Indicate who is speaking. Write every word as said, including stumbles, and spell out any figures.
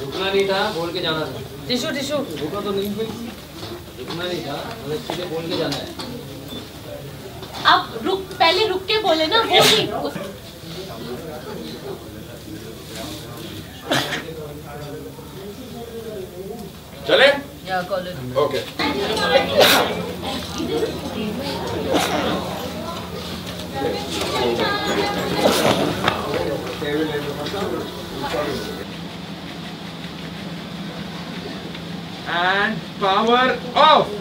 Speaker 1: रुकना नहीं था, बोल के जाना था।
Speaker 2: टिश्यू टिश्यू
Speaker 1: रुका तो नहीं भाई, रुकना नहीं था, हमें सीधे बोल के जाना है।
Speaker 3: आप रुक पहले रुक के बोले ना, वो नहीं उस...
Speaker 4: चले?
Speaker 2: या college
Speaker 4: okay. And power off.